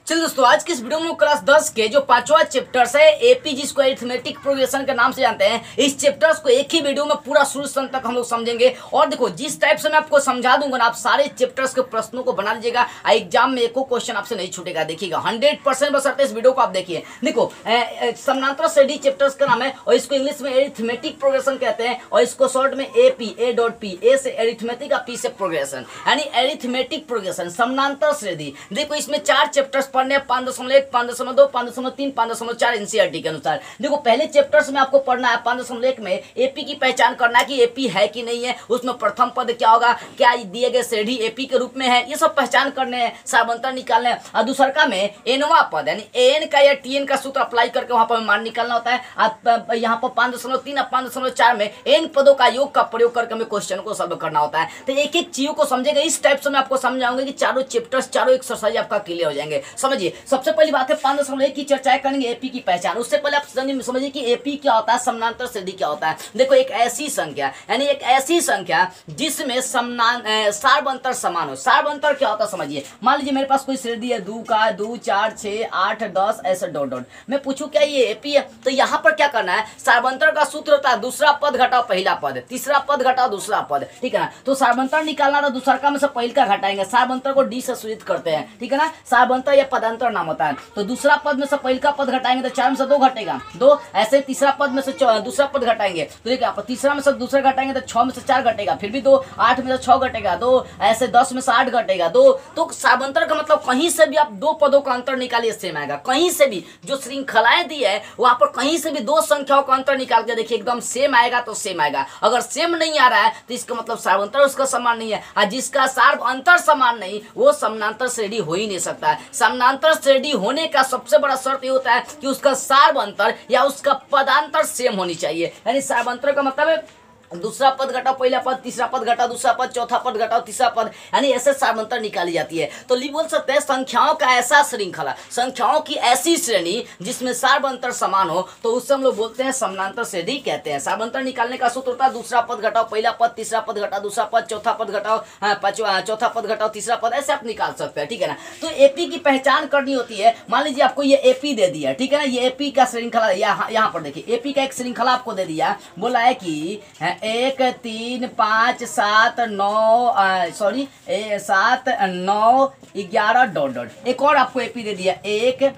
चलिए दोस्तों, आज की इस वीडियो में क्लास 10 के जो पांचवा चैप्टर्स है एपी, जिसको अरिथमेटिक प्रोग्रेशन के नाम से जानते हैं, इस चैप्टर्स को एक ही वीडियो में पूरा शुरू से अंत तक हम लोग समझेंगे। और देखो, जिस टाइप से मैं आपको समझा दूंगा ना, आप सारे चैप्टर्स के प्रश्नों को बना लीजिएगा। एग्जाम में एको क्वेश्चन आपसे नहीं छूटेगा, देखिएगा 100% बशर्ते इस वीडियो को आप देखिए। देखो, समानांतर श्रेणी चैप्टर्स का नाम है और इसको इंग्लिश में अरिथमेटिक प्रोग्रेशन कहते हैं और इसको शॉर्ट में एपी, ए से अरिथमेटिक और पी से प्रोग्रेशन, यानी अरिथमेटिक प्रोग्रेशन समानांतर श्रेणी। देखो, इसमें 4 चैप्टर्स पढ़ने, 5.1, 5.2, 5.3, 5.4 एनसीईआरटी के अनुसार। देखो, पहले चैप्टर्स में आपको पढ़ना है 5.1 में एपी की पहचान करना है कि एपी है कि नहीं है, उसमें प्रथम पद क्या होगा, क्या दिए गए श्रेणी एपी के रूप में है, ये सब पहचान करने हैं, सारवंतर निकालने हैं। और दूसरा में एनवा पद यानी एन का या टीएन का सूत्र अप्लाई करके वहां पर मान निकालना होता है। यहाँ पर 5.3 और 5.4 में एन पदों का योग का प्रयोग करके हमें क्वेश्चन को सॉल्व करना होता है। तो एक एक चीजों को समझेगा, इस टाइप से मैं आपको समझाऊंगा कि चारों चैप्टर्स, चारों एक्सरसाइज आपका क्लियर हो जाएंगे। समझिए, सबसे पहली बात है 5.1 की चर्चा करेंगे एपी की पहचान। उससे पहले आप समझिए कि एपी क्या होता है, समानांतर श्रेणी क्या होता है। देखो, एक ऐसी संख्या यानी एक ऐसी संख्या जिसमें सारवंतर समान हो। सारवंतर क्या होता है समझिए। मान लीजिए मेरे पास कोई श्रेणी है 2 का 2, 4, 6, 8, 10 ऐसे डॉट डॉट। मैं पूछूं क्या ये एपी है, तो यहाँ पर क्या करना है, सारवंतर का सूत्र होता है दूसरा पद घटाओ पहला पद, तीसरा पद घटाओ दूसरा पद, ठीक है ना। तो सारवंतर निकालना तो दूसरा का में से पहले का घटाएंगे, सारवंतर को डी से सूचित करते हैं, ठीक है ना। सारवंतर या पदांतर नाम होता है। तो दूसरा पद में से पहले का पद घटाएंगे तो 4 में से 2 घटेगा 2, ऐसे तीसरा पद में से दूसरा पद घटाएंगे तो देखिए आप तीसरा में से दूसरा घटाएंगे तो 6 में से 4 घटेगा, फिर भी 2, 8 में से 6 घटेगा 2, ऐसे 10 में से 8 घटेगा 2। तो सारवंतर का मतलब कहीं से भी आप 2 पदों का अंतर निकालिए सेम आएगा। कहीं से भी जो श्रृंखलाएं दी है वहां पर कहीं से भी 2 संख्याओं का अंतर निकाल के देखिए, एकदम सेम आएगा तो सेम आएगा। अगर सेम नहीं आ रहा है तो इसका मतलब सारवंतर उसका समान नहीं है, और जिसका सार्वअंतर समान नहीं वो समानांतर श्रेणी हो ही नहीं सकता है। समानांतर श्रेणी होने का सबसे बड़ा शर्त ये होता है कि उसका सार्वअंतर या उसका पदांतर सेम होनी चाहिए। यानी सार्वअंतर का मतलब है दूसरा पद घटाओ पहला पद, तीसरा पद घटाओ दूसरा पद, चौथा पद घटाओ तीसरा पद, यानी ऐसे सारवंतर निकाली जाती है। तो बोल सकते हैं संख्याओं का ऐसा श्रृंखला, संख्याओं की ऐसी श्रेणी जिसमें सारवंतर समान हो, तो उससे हम लोग बोलते हैं समानांतर श्रेणी कहते हैं। सारवंतर निकालने का सूत्र होता है दूसरा पद घटाओ पहला पद, तीसरा पद घटाओ दूसरा पद, चौथा पद घटाओ चौथा पद घटाओ तीसरा पद, ऐसे आप निकाल सकते हैं, ठीक है ना। तो एपी की पहचान करनी होती है। मान लीजिए आपको ये एपी दे दिया, ठीक है ना, ये एपी का श्रृंखला यहाँ पर देखिए, एपी का एक श्रृंखला आपको दे दिया, बोला है कि 1, 3, 5, 7, 9 7, 9, 11 डॉट डॉट। एक और आपको एपी दे दिया 1,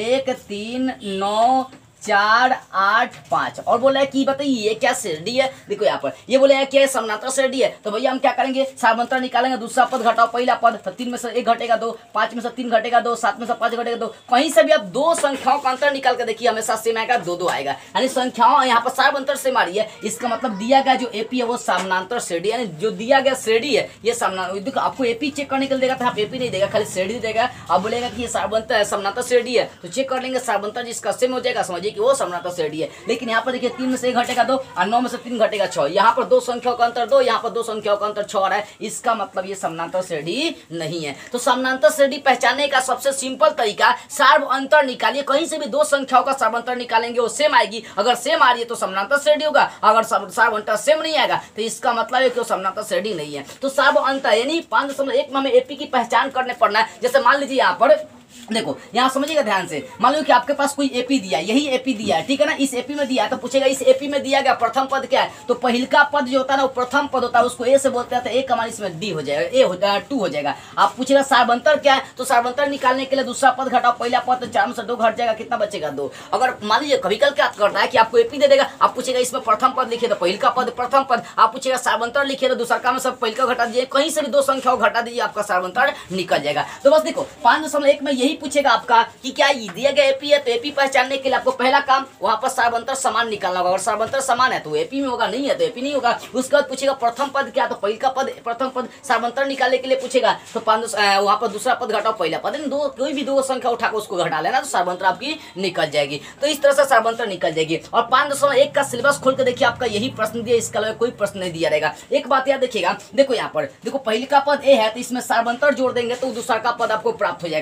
3, 9, 4, 8, 5 और बोला है कि बताइए ये क्या श्रेणी है। देखो यहाँ पर ये बोले है क्या समानांतर श्रेणी है, तो भैया हम क्या करेंगे, सारवंतर निकालेंगे, दूसरा पद घटाओ पहला पद, तो 3 में से 1 घटेगा 2, 5 में से 3 घटेगा 2, 7 में से 5 घटेगा 2। कहीं से भी आप 2 संख्याओं का अंतर निकाल के देखिए, हमेशा सेम आएगा, 2 आएगा। यानी संख्याओं यहाँ पर सारवंतर से मारी है, इसका मतलब दिया गया जो एपी है वो समानांतर श्रेणी, यानी जो दिया गया श्रेणी है ये समानांतर। देखो, आपको एपी चेक करने के लिए देगा तो आप एपी नहीं देगा, खाली श्रेणी देगा। आप बोलेगा कि ये सारवंतर समानांतर श्रेणी है तो चेक कर लेंगे, सारवंतर जिसका सेम हो जाएगा समझिए कि वो समानांतर श्रेणी है। लेकिन यहाँ पर देखिए 3 में से 1 घटेगा 2 और 9 में से 3 घटेगा 6, यहाँ पर 2 संख्याओं का अंतर 2, यहाँ पर 2 संख्याओं का अंतर 6 आ रहा है, इसका मतलब ये समानांतर श्रेणी नहीं है। तो समानांतर श्रेणी पहचानने का सबसे सिंपल तरीका सार्वअंतर निकालिए, कहीं से भी 2 संख्याओं का सार्वअंतर निकालेंगे वो सेम आएगी। अगर सेम आ रही है तो समानांतर श्रेणी होगा, अगर सार्वअंतर सेम नहीं आएगा तो इसका मतलब है कि वो समानांतर श्रेणी नहीं है। तो सार्वअंतर यानी 5.1 में हमें एपी की पहचान करने पड़ना है। जैसे मान लीजिए यहाँ पर देखो, यहाँ समझिएगा ध्यान से, मान लो कि आपके पास कोई एपी दिया, यही एपी दिया है, ठीक है ना। इस एपी में दिया है तो पूछेगा इस एपी में दिया गया प्रथम पद क्या है, तो पहल का पद जो होता है ना वो प्रथम पद होता है, उसको ए से बोलते हैं, तो ए का मान इसमें डी हो जाएगा, ए हो जाएगा 2 हो जाएगा। आप पूछेगा सारवंतर क्या है, तो सारवंतर निकालने के लिए दूसरा पद घटाओ पहला पद, तो 4 में से 2 घट जाएगा, कितना बचेगा 2। अगर मान लीजिए कभी कल क्या करता है कि आपको एपी दे देगा, आप पूछेगा इसमें प्रथम पद लिखिए तो पहल का पद प्रथम पद, आप पूछेगा सारवंतर लिखिए तो दूसरा का में सब पहल का घटा दीजिए, कहीं से भी 2 संख्याओं घटा दीजिए, आपका सारवंतर निकल जाएगा। तो बस देखो 5.1 में यही पूछेगा आपका कि क्या ये दिया गया एपी है, तो एपी पहचानने के लिए आपको पहला काम वहां पर सारवंतर समान निकालना होगा। अगर सारवंतर समान है तो एपी में होगा, नहीं है तो एपी नहीं होगा। उसके बाद पूछेगा प्रथम पद क्या, तो पहला का पद प्रथम पद, सारवंतर निकालने के लिए पूछेगा तो वहां पर दूसरा पद घटाओ पहला पद, कोई भी 2 संख्या उठाकर उसको घटा लेना तो सारवंतर आपकी निकल जाएगी। तो इस तरह से सारवंतर निकल जाएगी। और 5.1 का सिलेबस खोल के देखिए, आपका यही प्रश्न दिया, इसके अलावा कोई प्रश्न नहीं दिया रहेगा। एक बात याद देखिएगा, देखो यहाँ पर देखो पहले का पद ए है तो इसमें सारवंतर जोड़ देंगे तो दूसरा का पद आपको प्राप्त हो जाएगा। अगर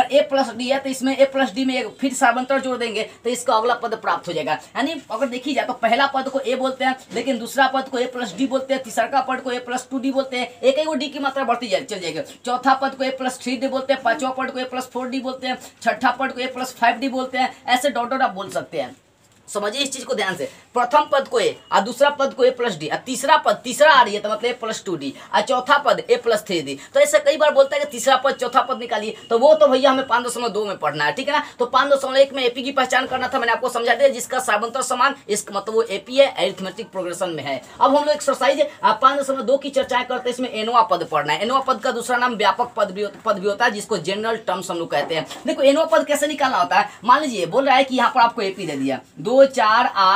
अगर ए प्लस डी है तो इसमें ए प्लस डी में एक फिर सार्वंतर जोड़ देंगे तो इसका अगला पद प्राप्त हो जाएगा। यानी अगर देखी जाए तो पहला पद को ए बोलते हैं, लेकिन दूसरा पद को ए प्लस डी बोलते हैं, तीसरा पद को ए प्लस 2 डी बोलते हैं, एक एक डी की मात्रा बढ़ती चल जाएगी। चौथा पद को ए प्लस 3 डी बोलते हैं, पांचवा पद को ए प्लस 4 डी बोलते हैं, छठा पद को ए प्लस 5 डी बोलते हैं। ऐसे डॉट डॉट आप बोल सकते हैं। समझिए इस चीज को ध्यान से, प्रथम पद को ए और दूसरा पद को ए प्लस डी, तीसरा पद तीसरा आ रही है तो मतलब ए प्लस 2 डी और चौथा पद ए प्लस 3 डी। तो ऐसे कई बार बोलता है कि तीसरा पद चौथा पद निकालिए, तो वो तो भैया हमें 5.2 में पढ़ना है, ठीक है ना। तो 5.1 में एपी की पहचान करना था, मैंने आपको समझा दिया, जिसका सार्वंतर समान, इसका मतलब वो एपी है, अरिथमेटिक प्रोग्रेशन में है। अब हम लोग एक्सरसाइज 5.2 की चर्चाएं करते हैं। इसमें एनवा पद पढ़ना है। एनवा पद का दूसरा नाम व्यापक पद भी होता है, जिसको जनरल टर्म्स हम लोग कहते हैं। देखो एनवा पद कैसे निकालना होता है। मान लीजिए बोल रहा है कि यहाँ पर आपको एपी दे दिया 2 4 8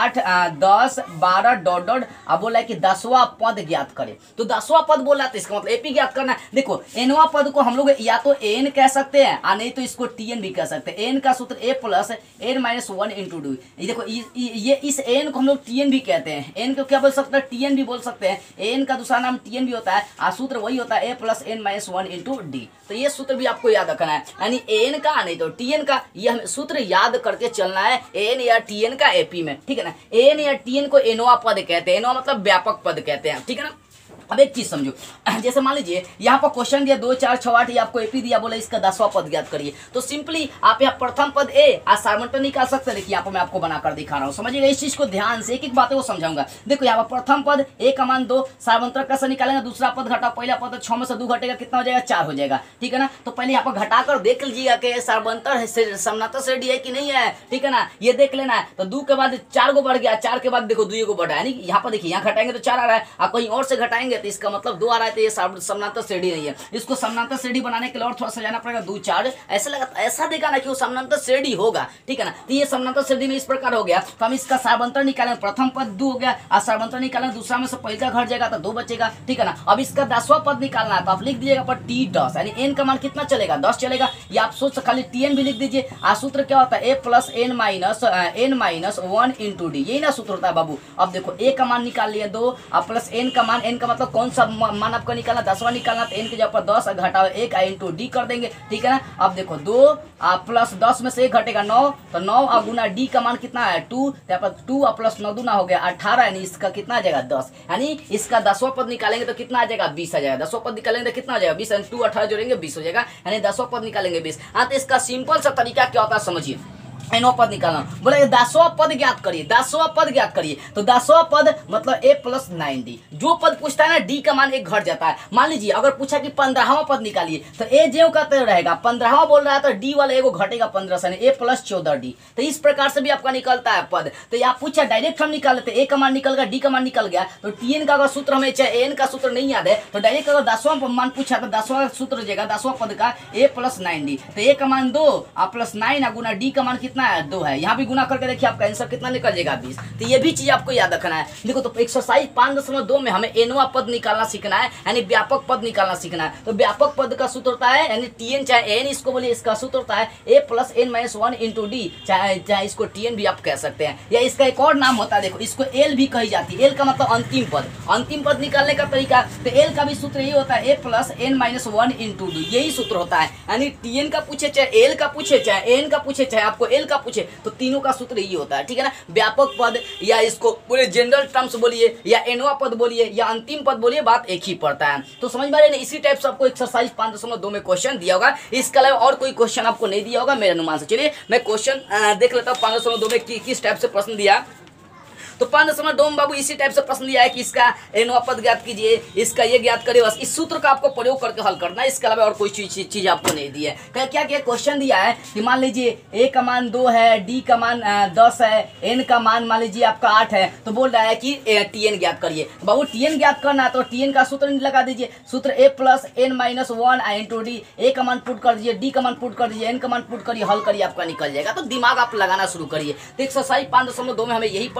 10 12 डॉट डॉट, अब बोला है कि 10वां पद ज्ञात करें। तो 10वां पद बोला तो इसका मतलब एपी ज्ञात करना है। देखो एनवा पद को हम लोग या तो एन कह सकते हैं और नहीं तो इसको टीएन भी कह सकते हैं। एन का सूत्र A plus N minus 1 into D. देखो ये इस एन को हम लोग टीएन भी कहते हैं। एन को क्या बोल सकते हैं, टीएन भी बोल सकते हैं। एन का दूसरा नाम टीएन भी होता है और सूत्र वही होता है A plus N minus 1 into D. तो ये सूत्र भी आपको याद रखना है, यानी एन का नहीं तो टीएन का, ये हमें सूत्र याद करके चलना है एन या टीएन का एपी में, ठीक है ना। एन या टीएन को एनोवा पद कहते हैं। एनोवा मतलब व्यापक पद कहते हैं, ठीक है ना। अब एक चीज समझो, जैसे मान लीजिए यहाँ पर क्वेश्चन दिया 2 4 6 8, ये आपको एपी दिया, बोला इसका 10वां पद ज्ञात करिए। तो सिंपली आप यहाँ प्रथम पद ए और सार्वंतर निकाल सकते हैं। देखिए यहाँ पर मैं आपको बनाकर दिखा रहा हूँ, समझिएगा इस चीज को ध्यान से, एक एक बातें वो समझाऊंगा। देखो यहाँ पर प्रथम पद ए का मान 2, सार्वंतर कैसे निकालेंगे, दूसरा पद घटा पहला पद, 6 में से 2 घटेगा कितना हो जाएगा, 4 हो जाएगा, ठीक है ना। तो पहले यहाँ पर घटाकर देख लीजिएगा कि सार्वंतर समानांतर श्रेणी है कि नहीं है, ठीक है ना, ये देख लेना है। तो 2 के बाद 4 को बढ़ गया, 4 के बाद देखो 2 को बढ़ा, यानी यहाँ पर देखिए यहाँ घटाएंगे तो 4 आ रहा है, और कहीं और से घटाएंगे तो इसका मतलब 2 आ रहा है, तो ये समानांतर श्रेणी नहीं है। इसको समानांतर श्रेणी बनाने के लिए और थोड़ा सजाना पड़ेगा, 2 4 ऐसा लगा, ऐसा देखा ना कि वो समानांतर श्रेणी होगा, ठीक है ना। तो ये समानांतर श्रेणी में इस प्रकार हो गया। तो हम इसका सार्वंतर निकालें, प्रथम पद 2 हो गया और सार्वंतर निकालें, दूसरा में से पहला घट जाएगा तो 2 बचेगा, ठीक है ना। अब इसका 10वां पद निकालना है तो आप लिख दीजिएगा पर टी 10, यानी एन का मान कितना चलेगा, 10 चलेगा। या आप सोच खाली टीएन भी लिख दीजिए। और सूत्र क्या होता है, A plus N minus 1 into D, यही ना सूत्र होता है बाबू। अब देखो ए का मान निकाल लिया 2 और प्लस एन का मान, एन का मतलब कौन सा मान आपको निकालना, 10वां निकालना, तो एन के जगह पर 10 घटाओ 1 इंटू डी कर देंगे, ठीक है ना। अब देखो 2 प्लस 10 में से 1 घटेगा 9, तो 9 और गुना डी का मान कितना है 2, यहाँ पर 2 प्लस 9 दूना हो गया 18, यानी इसका कितना आ जाएगा 10, यानी इसका 10वां पद निकालेंगे तो कितना आ जाएगा 20 आ जाएगा। 10वां पद निकालेंगे तो कितना आ जाएगा 20, यानी 2 18 जोड़ेंगे 20 हो जाएगा, यानी 10वां पद निकालेंगे 20। हाँ तो इसका सिंपल सा तरीका क्या होता है समझिए, एनवा पद निकालना, बोले 10वां पद ज्ञात करिए, 10वां पद ज्ञात करिए। तो 10वां पद मतलब ए प्लस 9 डी, जो पद पूछता है ना डी का मान 1 घट जाता है। मान लीजिए अगर पूछा कि 15वां पद निकालिए तो ए ज्यों का तो रहेगा, 15वां बोल रहा है तो डी वाला एगो घटेगा 15 से, ए प्लस 14 डी। तो इस प्रकार से भी आपका निकलता है पद। तो यहाँ पूछा डायरेक्ट हम निकाल लेते, ए का मान निकल गया, डी का मान निकल गया, तो टीएन का अगर सूत्र हमें चाहे एन का सूत्र नहीं याद है तो डायरेक्ट अगर 10वां मान पूछा तो 10वां सूत्र हो जाएगा 10वां पद का ए प्लस 9 डी। तो ए का मान 2 प्लस 9 गुना डी का मान कितना है 2 है, भी गुना करके देखिए आपका आंसर कितना निकल जाएगा 20। तो ये भी चीज आपको याद रखना है। देखो तो एक्सरसाइज 5.2 में हमें एनवा पद निकालना सीखना है, यानी व्यापक पद निकालना सीखना है। तो व्यापक पद का सूत्र होता है, यानी टीएन चाहे एन इसको बोलिए, इसका सूत्र होता है A plus N minus 1 into D, चाहे इसको टीएन भी आप कह सकते हैं, या इसका एक और नाम होता है, देखो इसको एल भी कही जाती है। एल का मतलब अंतिम पद, अंतिम पद निकालने का तरीका। तो एल का भी सूत्र यही होता है A plus N minus 1 into D, यही सूत्र होता है। यानी टीएन का पूछे चाहे एल का पूछे चाहे एन का पूछे चाहे आपको एल का पूछे, तो तीनों का सूत्र यही होता है, ठीक है ना। व्यापक पद या इसको पूरे जनरल टर्म्स बोलिए या एनवा पद बोलिए या अंतिम पद बोलिए, बात एक ही पड़ता है। तो समझ में आ रहा है, इसी टाइप से आपको एक्सरसाइज 5.2 में क्वेश्चन दिया होगा। इसके अलावा और कोई क्वेश्चन आपको नहीं दिया होगा मेरे अनुमान से। चलिए मैं क्वेश्चन देख लेता हूँ 5.2 में किस टाइप से प्रश्न दिया। तो 5.2 में बाबू इसी टाइप से प्रश्न दिया है कि इसका एनवा पद ज्ञात कीजिए, इसका ये ज्ञात करिए, बस इस सूत्र का आपको प्रयोग करके हल करना है। इसके अलावा और कोई चीज आपको नहीं दी है। क्या क्या क्वेश्चन दिया है कि मान लीजिए ए का मान 2 है, डी का मान 10 है, एन का मान मान लीजिए आपका 8 है, तो बोल रहा है कि टीएन ज्ञात करिए। बाबू टीएन ज्ञात करना है तो टीएन का सूत्र लगा दीजिए, सूत्र A plus N minus 1 into D. A का मान पुट कर दीजिए, डी का मान पुट कर दीजिए, एन का मान पुट करिए, हल करिए, आपका निकल जाएगा। तो दिमाग आप लगाना शुरू करिए। तो एक्सरसाइज 5.2 में हमें यही पढ़ना है।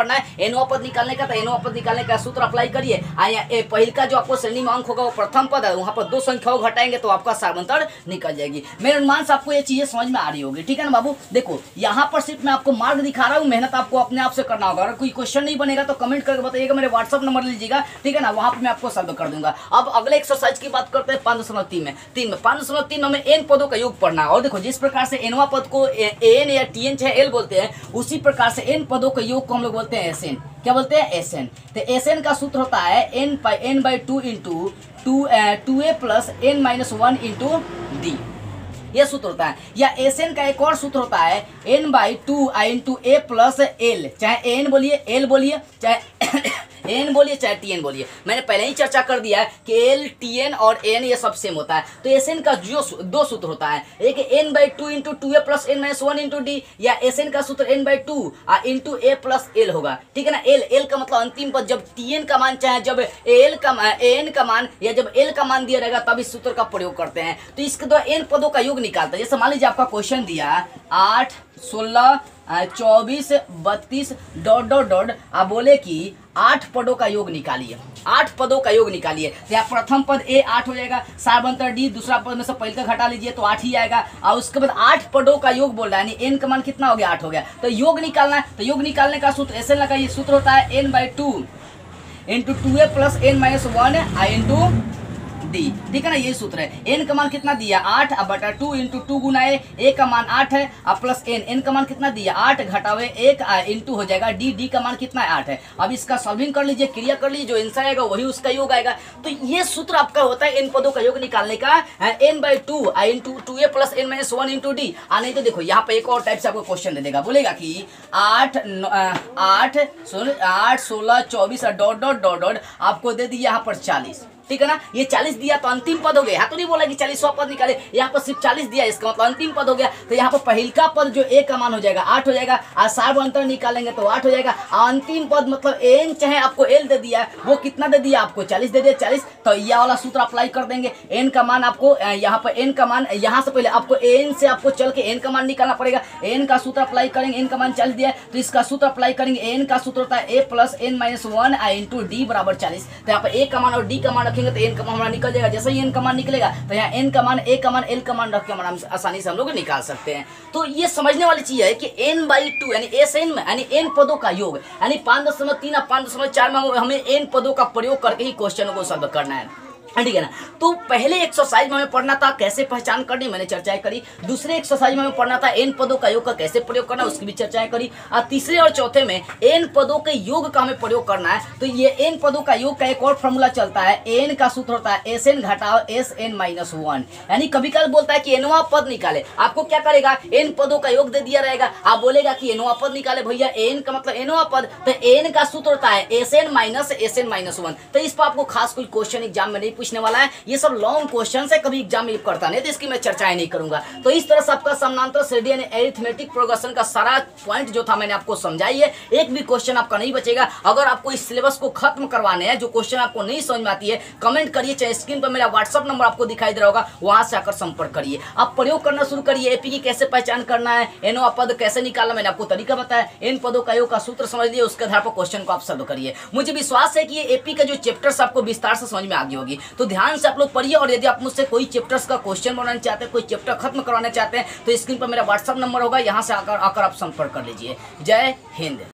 एनवा पद निकालने का, तो एनवा पद निकालने का सूत्र अप्लाई करिए। पहल का जो आपको श्रेणी में अंक होगा वो प्रथम पद है, वहाँ पर 2 संख्याओं घटाएंगे तो आपका सार्वंतर निकल जाएगी। मेरे अनुमान से आपको ये चीजें समझ में आ रही होगी, ठीक है ना बाबू। देखो यहाँ पर सिर्फ मैं आपको मार्ग दिखा रहा हूँ, मेहनत आपको अपने आप से करना होगा। अगर कोई क्वेश्चन नहीं बनेगा तो कमेंट करके बताइएगा, मेरे व्हाट्सअप नंबर लीजिएगा, ठीक है ना, वहाँ पर मैं आपको सॉल्व कर दूंगा। अब अगले एक्सरसाइज की बात करते हैं 5.3 में। 5.3 में हमें एन पदों का योग पढ़ना है। और देखो जिस प्रकार से एनवा पद को एन या टीएन चाहे एल बोलते हैं, उसी प्रकार से एन पदों के योग को हम लोग बोलते हैं एसएन। क्या बोलते हैं? एसएन। तो एसएन का सूत्र होता है N by 2 into 2a plus n minus 1 into D, ये सूत्र होता है। या एसएन का एक और सूत्र होता है n by 2 into a plus L, चाहे एन बोलिए, एल बोलिए, चाहे एन बोलिए, चाहे टीएन बोलिए। मैंने पहले ही चर्चा कर दिया है कि एल, टीएन और एन ये सब सेम होता है। तो एसएन का जो 2 सूत्र होता है, एक n by 2 into 2a plus n minus 1 into D, या एसएन का सूत्र n by 2 into a plus L होगा, ठीक है ना। एल का मतलब अंतिम पद, जब टीएन का मान चाहे जब एन का मान या जब एल का मान दिया रहेगा तब इस सूत्र का प्रयोग करते हैं। तो इसके द्वारा एन पदों का योग निकालता है। जैसे मान लीजिए आपका क्वेश्चन दिया 8, 16, 24, 32 ... आप बोले कि 8 पदों का योग निकालिए, 8 पदों का योग निकालिए। तो यहाँ प्रथम पद ए 8 हो जाएगा, सार्वंतर डी, दूसरा पद में से पहले का घटा लीजिए तो 8 ही आएगा। और उसके बाद 8 पदों का योग बोल रहा है, यानी एन का मान कितना हो गया? 8 हो गया। तो योग निकालना है, तो योग निकालने का सूत्र ऐसे लगा, ये सूत्र होता है n by 2 into 2a plus n minus 1 into D, ठीक है ना, ये सूत्र है। एन का मान कितना दिया? 8 बटा 2 इंटू 2 गुना ए का मान 8 है, अब प्लस एन का मान कितना दिया? 8 घटावे 1 इंटू हो जाएगा डी का मान कितना है? 8 है। अब इसका सॉल्विंग कर लीजिए, क्रिया कर लीजिए, जो आंसर आएगा वही उसका योग आएगा। तो ये सूत्र आपका होता है एन पदों का योग निकालने का, n by 2 into 2a plus n minus 1 into D. नहीं तो देखो यहाँ पे एक और टाइप से आपको क्वेश्चन दे देगा, बोलेगा कि 8, 16, 24 ... आपको दे दिया यहाँ पर 40, ठीक है ना। ये 40 दिया तो अंतिम पद हो गया, यहाँ तो नहीं बोला कि 40वां पद निकाले, यहाँ पर सिर्फ 40 दिया, इसका मतलब अंतिम पद हो गया। तो यहाँ पर पहल का पद जो ए का मान हो जाएगा 8 हो जाएगा, और सार्वंतर निकालेंगे तो 8 हो जाएगा। अंतिम पद मतलब एन चाहे आपको एल दे दिया, वो कितना दे दिया? आपको 40 दे दिया, 40। तो यह वाला सूत्र अप्लाई कर देंगे। एन का मान आपको यहाँ पर एन का मान, यहाँ से पहले आपको एन से आपको चल के एन का मान निकालना पड़ेगा। एन का सूत्र अप्लाई करेंगे, एन का मान 40 दिया तो इसका सूत्र अप्लाई करेंगे। एन का सूत्र होता है a plus n minus 1 into D बराबर 40। तो यहाँ पर ए का मान और डी का मान रखेंगे तो एन का मान निकल जाएगा। जैसे ही एन का मान निकलेगा तो यहाँ एन का मान, ए का मान, एल का मान रख के हम आसानी से हम लोग निकाल सकते हैं। तो ये समझने वाली चीज है कि n बाई 2 यानी एस एन में यानी एन पदों का योग, यानी 5.3 और 5.4 में हमें एन पदों का प्रयोग करके ही क्वेश्चन को सॉल्व करना है, ठीक है ना। तो पहले एक्सरसाइज में हमें पढ़ना था कैसे पहचान करनी, मैंने चर्चाएं करी। दूसरे एक्सरसाइज में हमें पढ़ना था एन पदों का योग का कैसे प्रयोग करना, उसकी भी चर्चाएं करी। और तीसरे और चौथे में एन पदों के योग का हमें प्रयोग करना है। तो ये एन पदों का योग का एक और फॉर्मूला चलता है, एन का सूत्र होता है एस एन घटाओ एस एन माइनस 1। यानी कभी कभी बोलता है कि एनवा पद निकाले, आपको क्या करेगा? एन पदों का योग दे दिया रहेगा, आप बोलेगा कि एनवा पद निकाले, भैया एन का मतलब एनवा पद, तो एन का सूत्र होता है एस एन माइनस 1। तो इस पर आपको खास कोई क्वेश्चन एग्जाम में नहीं पूछने वाला है, ये सब लॉन्ग क्वेश्चन है, कभी एग्जाम में करता नहीं, तो इसकी मैं चर्चाएं नहीं करूंगा। तो इस तरह से आपका समानांतर श्रेणी यानी अरिथमेटिक प्रोग्रेशन का सारा पॉइंट जो था मैंने आपको समझाई है, एक भी क्वेश्चन आपका नहीं बचेगा। अगर आपको इस सिलेबस को खत्म करवाने हैं, जो क्वेश्चन आपको नहीं समझ में आती है, कमेंट करिए, चाहे स्क्रीन पर मेरा व्हाट्सअप नंबर आपको दिखाई दे रहा होगा, वहां से आकर संपर्क करिए। आप प्रयोग करना शुरू करिए। एपी की कैसे पहचान करना है, एनवा पद कैसे निकालना, मैंने आपको तरीका बताया। इन पदों का योग का सूत्र समझ लिए, उसके आधार पर क्वेश्चन को आप सॉल्व करिए। मुझे विश्वास है कि ये एपी का जो चैप्टर्स आपको विस्तार से समझ में आ गई होगी। तो ध्यान से आप लोग पढ़िए, और यदि आप मुझसे कोई चैप्टर्स का क्वेश्चन बनाना चाहते हैं, कोई चैप्टर खत्म करवाना चाहते हैं, तो स्क्रीन पर मेरा व्हाट्सअप नंबर होगा, यहाँ से आकर आप संपर्क कर लीजिए। जय हिंद।